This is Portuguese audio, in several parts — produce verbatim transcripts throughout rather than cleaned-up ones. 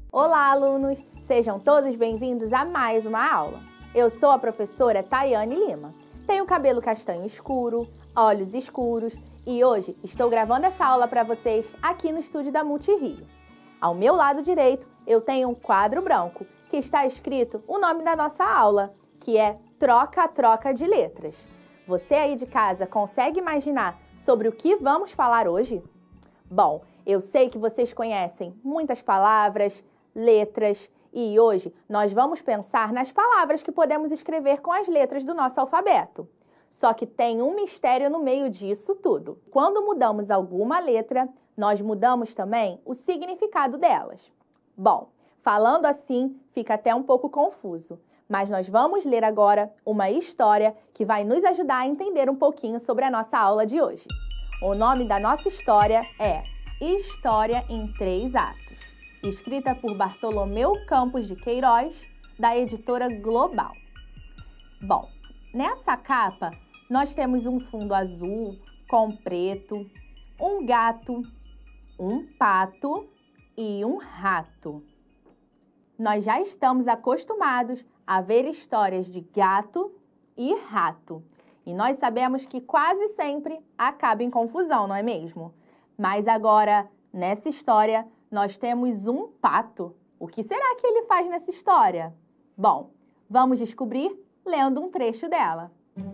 Olá, alunos! Sejam todos bem-vindos a mais uma aula. Eu sou a professora Tayane Lima. Tenho cabelo castanho escuro, olhos escuros e hoje estou gravando essa aula para vocês aqui no estúdio da Multirio. Ao meu lado direito, eu tenho um quadro branco que está escrito o nome da nossa aula, que é Troca-Troca de Letras. Você aí de casa consegue imaginar sobre o que vamos falar hoje? Bom, eu sei que vocês conhecem muitas palavras, letras e hoje nós vamos pensar nas palavras que podemos escrever com as letras do nosso alfabeto. Só que tem um mistério no meio disso tudo. Quando mudamos alguma letra, nós mudamos também o significado delas. Bom, falando assim, fica até um pouco confuso, mas nós vamos ler agora uma história que vai nos ajudar a entender um pouquinho sobre a nossa aula de hoje. O nome da nossa história é História em Três Atos, escrita por Bartolomeu Campos de Queiroz, da editora Global. Bom, nessa capa nós temos um fundo azul com preto, um gato, um pato e um rato. Nós já estamos acostumados a ver histórias de gato e rato. E nós sabemos que quase sempre acaba em confusão, não é mesmo? Mas agora, nessa história, nós temos um pato. O que será que ele faz nessa história? Bom, vamos descobrir lendo um trecho dela.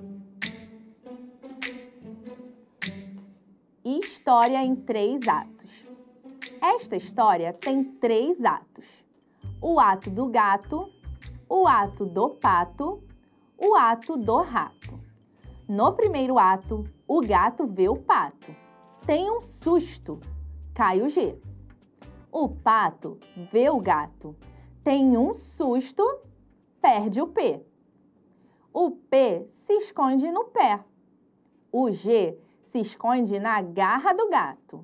História em três atos. Esta história tem três atos. O ato do gato, o ato do pato, o ato do rato. No primeiro ato, o gato vê o pato. Tem um susto, cai o G. O pato vê o gato. Tem um susto, perde o P. O P se esconde no pé. O G se esconde na garra do gato.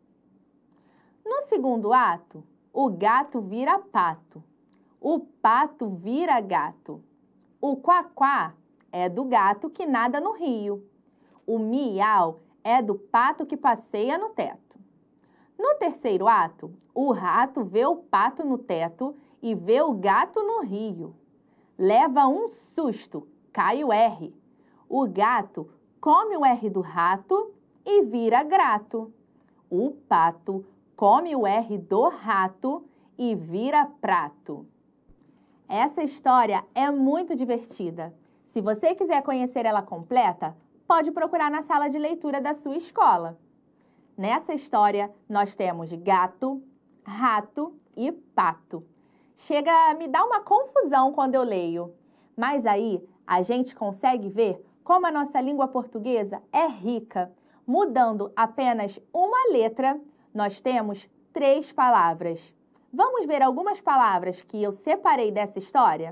No segundo ato, o gato vira pato. O pato vira gato. O quá-quá é do gato que nada no rio. O miau é do pato que passeia no teto. No terceiro ato, o rato vê o pato no teto e vê o gato no rio. Leva um susto, cai o R. O gato come o R do rato e vira grato. O pato come o R do rato e vira prato. Essa história é muito divertida. Se você quiser conhecer ela completa, pode procurar na sala de leitura da sua escola. Nessa história, nós temos gato, rato e pato. Chega a me dar uma confusão quando eu leio, mas aí a gente consegue ver como a nossa língua portuguesa é rica. Mudando apenas uma letra, nós temos três palavras. Vamos ver algumas palavras que eu separei dessa história?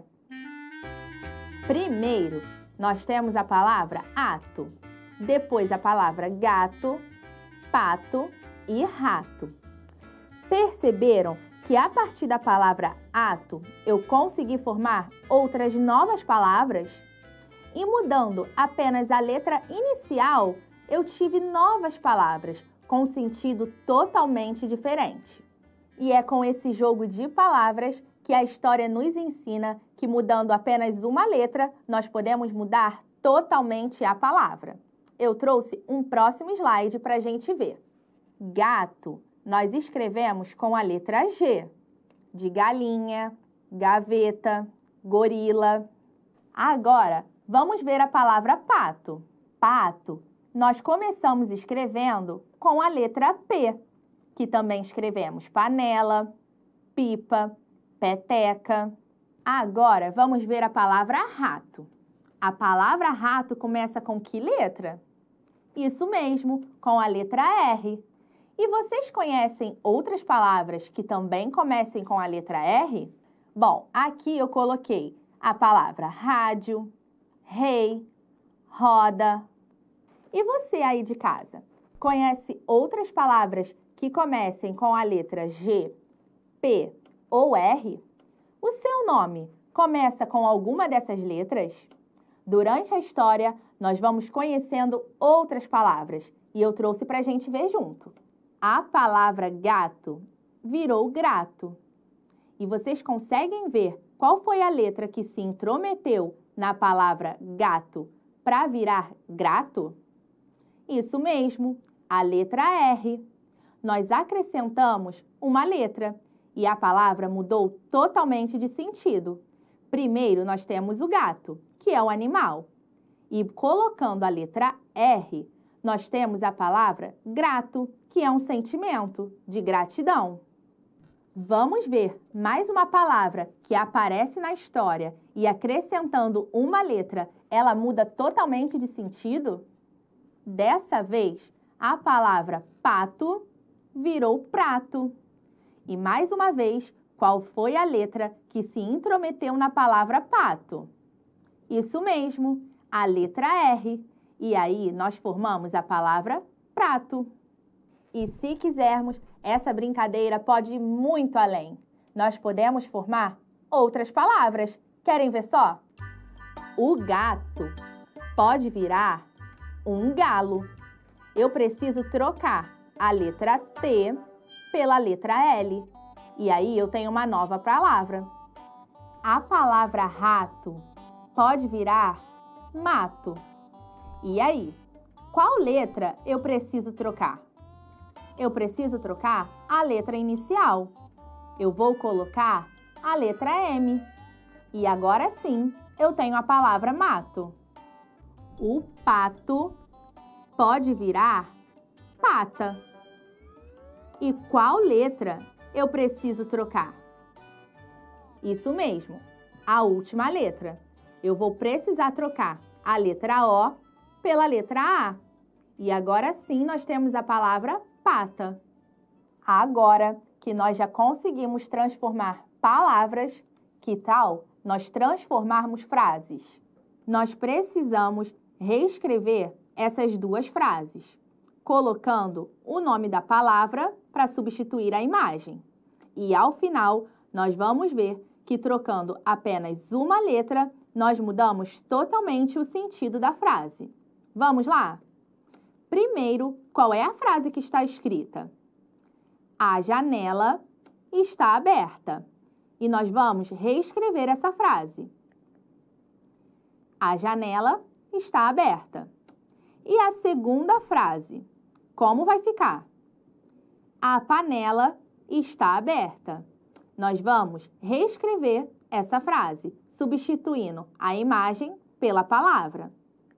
Primeiro, nós temos a palavra ato, depois a palavra gato, pato e rato. Perceberam que a partir da palavra ato eu consegui formar outras novas palavras? E mudando apenas a letra inicial, eu tive novas palavras com sentido totalmente diferente. E é com esse jogo de palavras que a história nos ensina que mudando apenas uma letra, nós podemos mudar totalmente a palavra. Eu trouxe um próximo slide para a gente ver. Gato, nós escrevemos com a letra G, de galinha, gaveta, gorila. Agora, vamos ver a palavra pato. Pato, nós começamos escrevendo com a letra P, que também escrevemos panela, pipa, peteca. Agora, vamos ver a palavra rato. A palavra rato começa com que letra? Isso mesmo, com a letra R. E vocês conhecem outras palavras que também comecem com a letra R? Bom, aqui eu coloquei a palavra rádio, rei, roda. E você aí de casa, conhece outras palavras que comecem com a letra G, P ou R? O seu nome começa com alguma dessas letras? Durante a história, nós vamos conhecendo outras palavras e eu trouxe para a gente ver junto. A palavra gato virou grato E vocês conseguem ver qual foi a letra que se intrometeu na palavra gato para virar grato? Isso mesmo, a letra R. Nós acrescentamos uma letra e a palavra mudou totalmente de sentido. Primeiro, nós temos o gato, que é o animal. E colocando a letra R, nós temos a palavra grato, que é um sentimento de gratidão. Vamos ver mais uma palavra que aparece na história e acrescentando uma letra, ela muda totalmente de sentido? Dessa vez, a palavra pato virou prato. E mais uma vez, qual foi a letra que se intrometeu na palavra pato? Isso mesmo, a letra R. E aí, nós formamos a palavra prato. E se quisermos, essa brincadeira pode ir muito além. Nós podemos formar outras palavras. Querem ver só? O gato pode virar um galo. Eu preciso trocar a letra T pela letra L. E aí eu tenho uma nova palavra. A palavra rato pode virar mato. E aí, qual letra eu preciso trocar? Eu preciso trocar a letra inicial. Eu vou colocar a letra M. E agora sim, eu tenho a palavra mato. O pato pode virar pata. E qual letra eu preciso trocar? Isso mesmo, a última letra. Eu vou precisar trocar a letra O pela letra A. E agora sim nós temos a palavra pata. Agora que nós já conseguimos transformar palavras, que tal nós transformarmos frases? Nós precisamos reescrever essas duas frases, colocando o nome da palavra para substituir a imagem. E ao final, nós vamos ver que trocando apenas uma letra, nós mudamos totalmente o sentido da frase. Vamos lá? Primeiro, qual é a frase que está escrita? A janela está aberta. E nós vamos reescrever essa frase. A janela está aberta. E a segunda frase, como vai ficar? A panela está aberta. Nós vamos reescrever essa frase, substituindo a imagem pela palavra.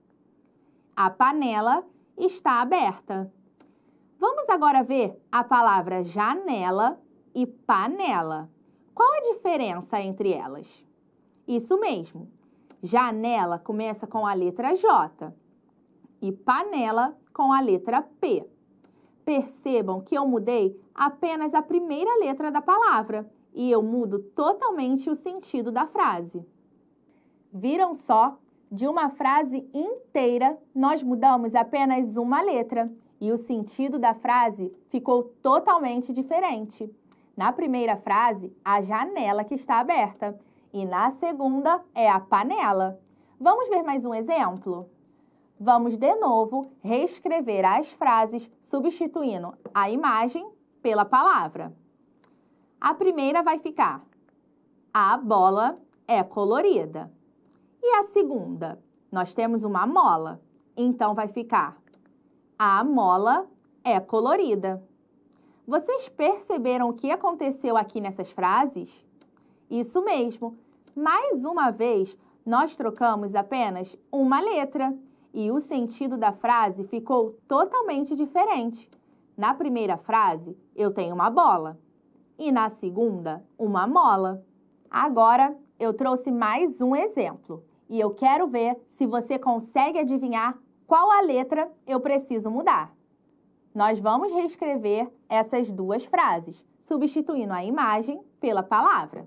A panela está aberta. Vamos agora ver a palavra janela e panela. Qual a diferença entre elas? Isso mesmo. Janela começa com a letra J e panela com a letra P. Percebam que eu mudei apenas a primeira letra da palavra e eu mudo totalmente o sentido da frase. Viram só? De uma frase inteira, nós mudamos apenas uma letra e o sentido da frase ficou totalmente diferente. Na primeira frase, a janela que está aberta e na segunda é a panela. Vamos ver mais um exemplo? Vamos de novo reescrever as frases substituindo a imagem pela palavra. A primeira vai ficar: a bola é colorida. E a segunda? Nós temos uma mola, então vai ficar: a mola é colorida. Vocês perceberam o que aconteceu aqui nessas frases? Isso mesmo. Mais uma vez, nós trocamos apenas uma letra e o sentido da frase ficou totalmente diferente. Na primeira frase, eu tenho uma bola e na segunda, uma mola. Agora, eu trouxe mais um exemplo e eu quero ver se você consegue adivinhar qual a letra eu preciso mudar. Nós vamos reescrever essas duas frases, substituindo a imagem pela palavra.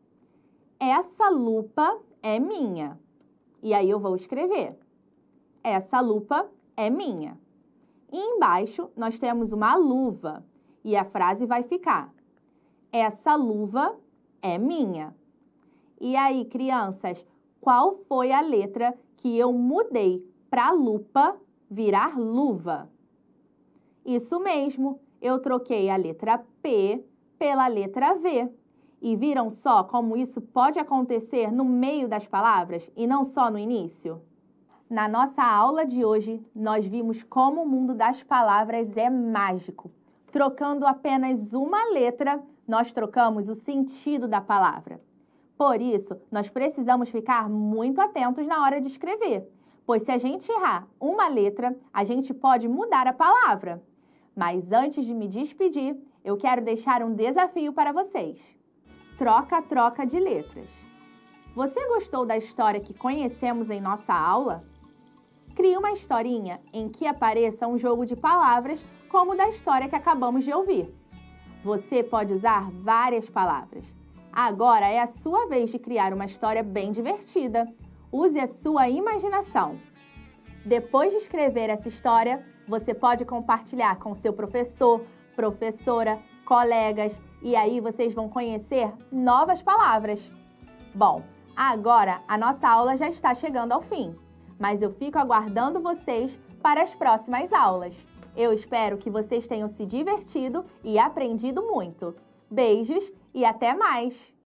Essa lupa é minha. E aí eu vou escrever: essa lupa é minha. E embaixo nós temos uma luva e a frase vai ficar: essa luva é minha. E aí, crianças, qual foi a letra que eu mudei para lupa virar luva? Isso mesmo, eu troquei a letra P pela letra V. E viram só como isso pode acontecer no meio das palavras e não só no início? Na nossa aula de hoje, nós vimos como o mundo das palavras é mágico. Trocando apenas uma letra, nós trocamos o sentido da palavra. Por isso, nós precisamos ficar muito atentos na hora de escrever, pois se a gente errar uma letra, a gente pode mudar a palavra. Mas antes de me despedir, eu quero deixar um desafio para vocês. Troca-troca de letras. Você gostou da história que conhecemos em nossa aula? Crie uma historinha em que apareça um jogo de palavras como o da história que acabamos de ouvir. Você pode usar várias palavras. Agora é a sua vez de criar uma história bem divertida. Use a sua imaginação. Depois de escrever essa história, você pode compartilhar com seu professor, professora, colegas, e aí vocês vão conhecer novas palavras. Bom, agora a nossa aula já está chegando ao fim, mas eu fico aguardando vocês para as próximas aulas. Eu espero que vocês tenham se divertido e aprendido muito. Beijos e até mais!